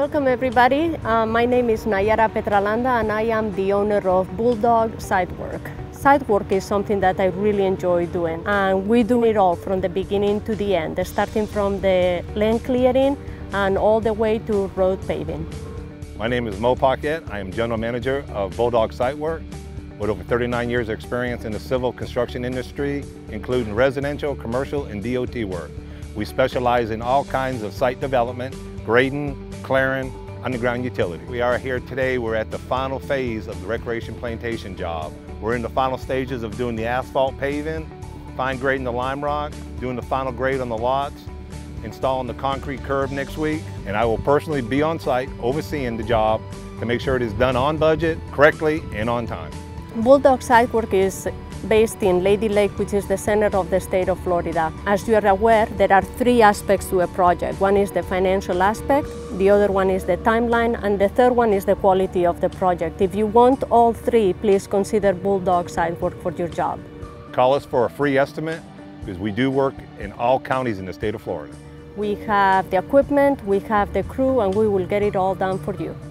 Welcome everybody. My name is Nayara Petralanda and I am the owner of Bulldog Site Work. Site work is something that I really enjoy doing, and we do it all from the beginning to the end, starting from the land clearing and all the way to road paving. My name is Mo Paquette. I am General Manager of Bulldog Site Work with over 39 years of experience in the civil construction industry, including residential, commercial, and DOT work. We specialize in all kinds of site development, grading, clearing, underground utility. We are here today, we're at the final phase of the recreation plantation job. We're in the final stages of doing the asphalt paving, fine grading the lime rock, doing the final grade on the lots, installing the concrete curb next week, and I will personally be on site overseeing the job to make sure it is done on budget, correctly, and on time. Bulldog Site Work is based in Lady Lake, which is the center of the state of Florida. As you are aware, there are three aspects to a project. One is the financial aspect, the other one is the timeline, and the third one is the quality of the project. If you want all three, please consider Bulldog Site Work for your job. Call us for a free estimate because we do work in all counties in the state of Florida. We have the equipment, we have the crew, and we will get it all done for you.